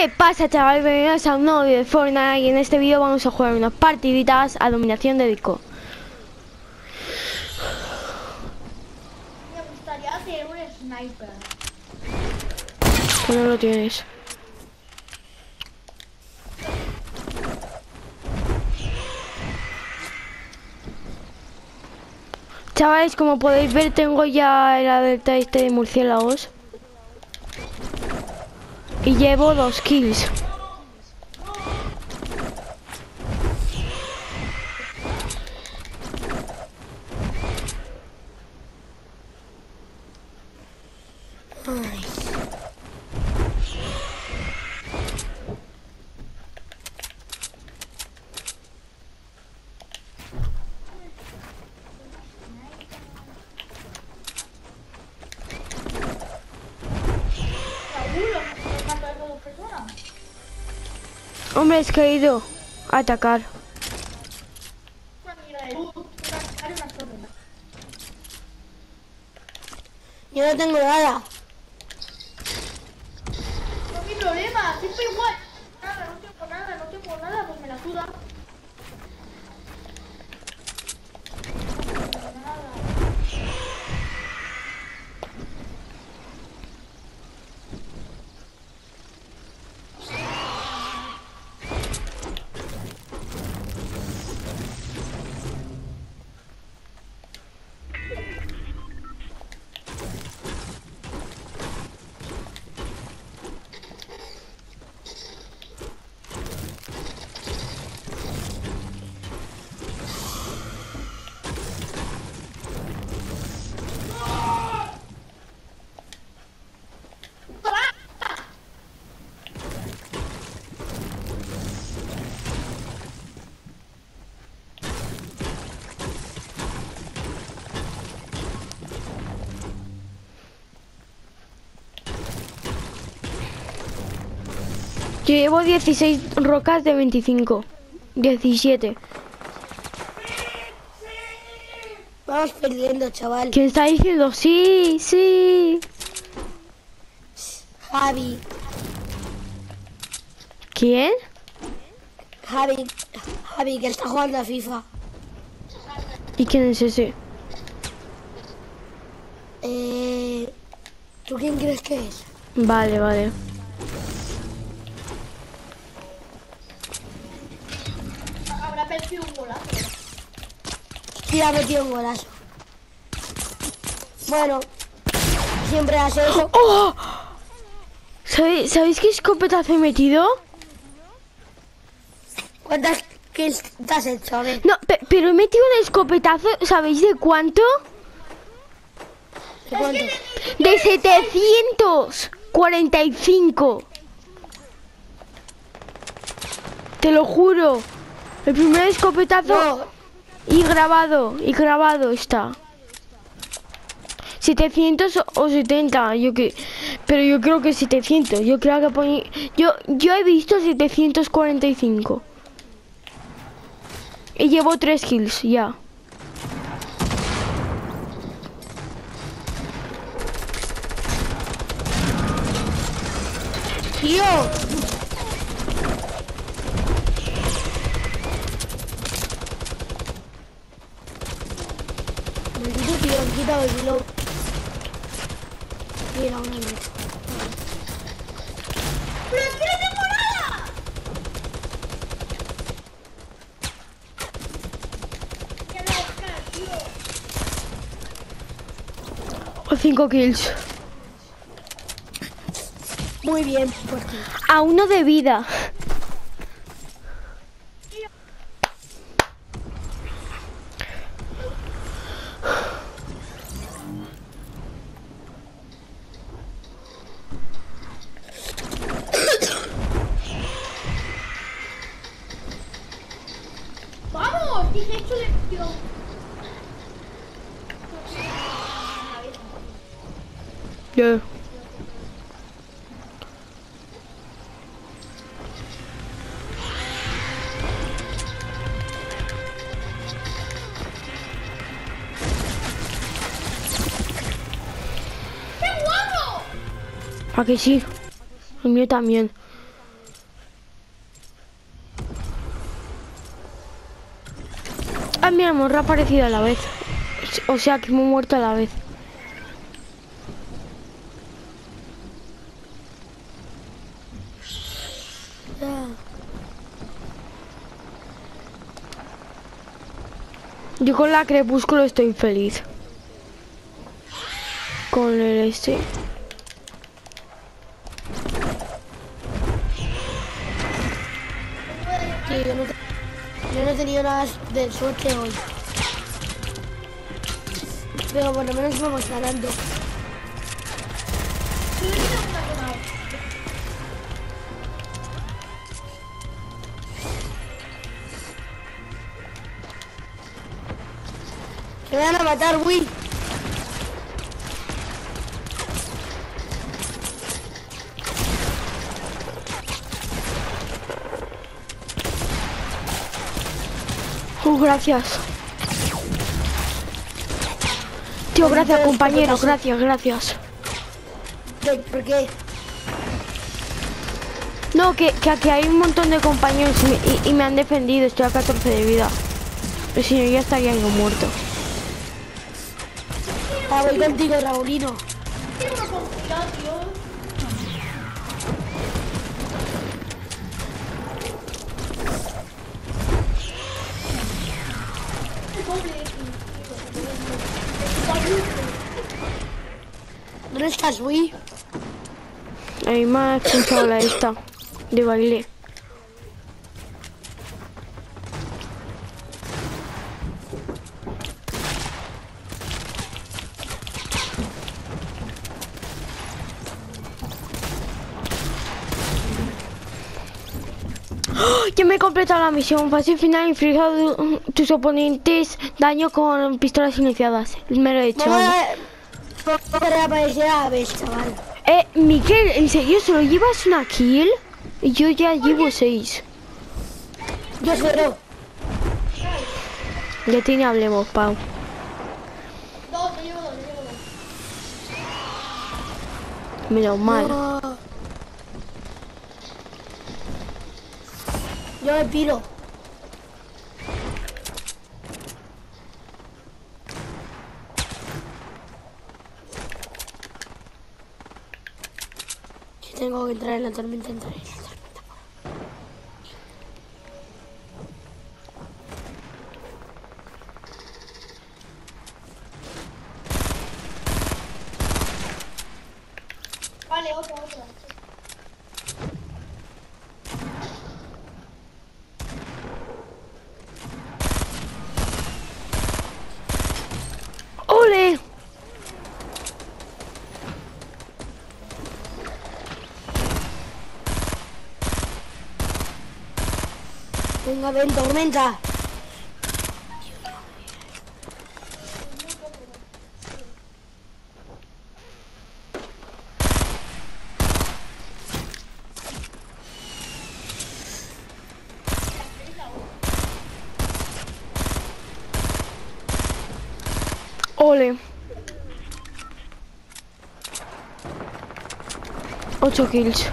¿Qué pasa, chavales? Bienvenidos a un nuevo vídeo de Fortnite y en este vídeo vamos a jugar unas partiditas a dominación de disco. Me gustaría hacer un sniper. Que no lo tienes. Chavales, como podéis ver, tengo ya el alerta este de murciélagos. Y llevo 2 kills. Hombre, es que he ido a atacar. Yo no tengo nada. No es mi problema, siempre igual. Nada, no tengo nada, pues me la suda. Yo llevo 16 rocas de 25. 17. Vamos perdiendo, chaval. ¿Quién está diciendo? Sí, sí. Javi. ¿Quién? Javi, que está jugando a FIFA. ¿Y quién es ese? ¿Tú quién crees que es? Vale, vale. Habrá perdido un golazo. Sí, ha metido un golazo. Bueno, siempre hace eso. ¡Oh! ¿Sabéis qué escopetazo he metido? ¿Cuántas kills te has hecho? A ver. No, pero he metido un escopetazo, ¿sabéis de cuánto? ¿De cuánto? De 745. Te lo juro. El primer escopetazo. No, Y grabado está. 700 o 70, pero yo creo que 700. Yo creo que pone, yo he visto 745. Y llevo 3 kills ya. tío. Maldito tío, han quitado el hilo. Mira, una vez. ¡Pero es que no tengo nada! ¡Qué loca, tío! O 5 kills. Muy bien, por ti. A 1 de vida. ¡Vamos! 18 de acción. Yeah. ¿A que sí? El mío también. Ah, mira, hemos reaparecido a la vez. O sea que hemos muerto a la vez. Ya. Yo con la Crepúsculo estoy feliz. Con el este. Sí, yo no he tenido nada de suerte hoy. Pero por lo menos vamos ganando. Que me van a matar, Wii. Gracias. Tío, gracias, compañero. Gracias. ¿Por qué? No, que aquí hay un montón de compañeros y me han defendido. Estoy a 14 de vida. Pero si no, ya estaría yo muerto. Ah, voy contigo, Raulino. Tiene una oportunidad, tío. ¿Dónde estás, Wii? A mí me ha expulsado la esta de baile. ¡Oh! Ya me he completado la misión. Fase final, inflige a tus oponentes daño con pistolas iniciadas. Me lo he hecho. Vamos a reaparecer a la vez, chaval. Miguel, ¿en serio solo llevas una kill? Yo ya llevo 6. Yo 0. Ya tiene hablemos, Pau. Dos, yo llevo dos. Menos mal. No. Yo me piro. Si tengo que entrar en la tormenta, entraré en la tormenta. Vale, otra. ¡Ole! Venga, ven, tormenta. ¡Ole! 8 kills.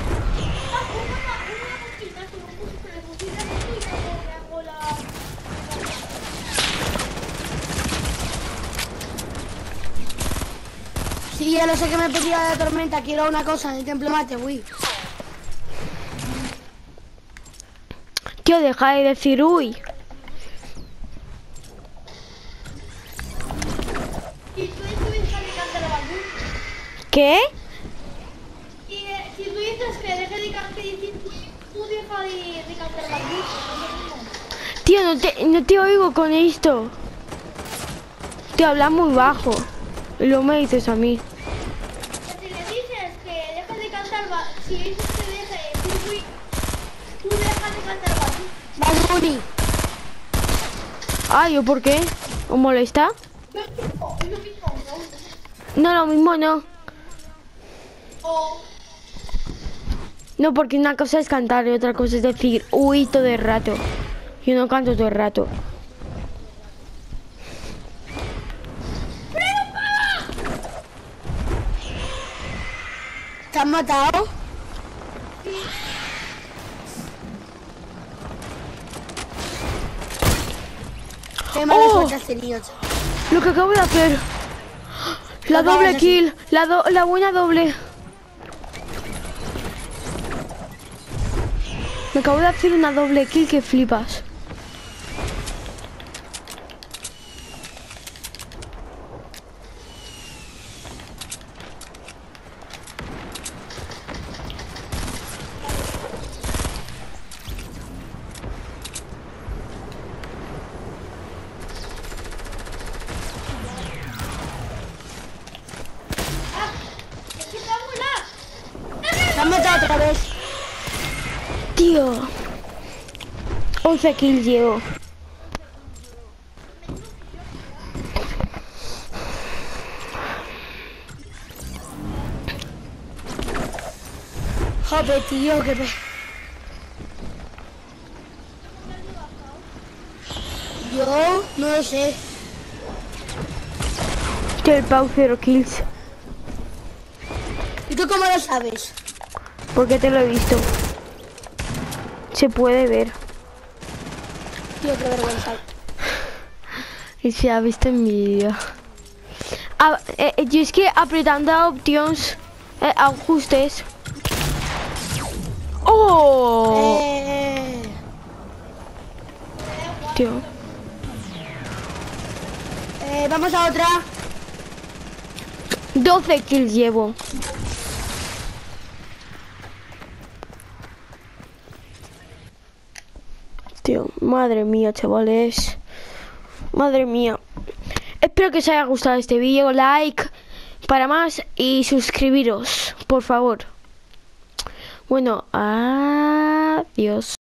Sí, ya no sé qué me pedía la tormenta. Quiero una cosa en el templo mate, uy. Tío, deja de decir uy. Si tú dejas de cantar el balón, ¿Qué? y si tú dices que deje de cantar, tú deja de cantar el balón. Tío, no te oigo con esto. Tío, hablas muy bajo. Y luego me dices a mí. Si le dices que dejes de cantar, si dices que deje, tú dejas de cantar el balón. Bad Bunny. Ah, ¿yo por qué? ¿Os molesta? Es lo mismo, No, lo mismo no. O No, porque una cosa es cantar y otra cosa es decir uy todo el rato. Yo no canto todo el rato. ¿Te han matado? Qué mala ¡Oh! suerte has tenido, chaval. Lo que acabo de hacer. La Lo acabas doble de kill. La buena doble. Me acabo de hacer una doble kill que flipas. Es que está muy largo. Te han matado otra vez. Tío. 11 kills llevo. Jope, tío, que Yo no lo sé. Tío, el Pau 0 kills. ¿Y tú cómo lo sabes? Porque te lo he visto. Se puede ver. Tío, qué vergüenza. Y se ha visto en mi vídeo. Yo es que apretando options, ajustes. ¡Oh! Tío. Vamos a otra. 12 kills llevo. Tío, madre mía, chavales. Madre mía. Espero que os haya gustado este vídeo. Like para más y suscribiros, por favor. Bueno, adiós.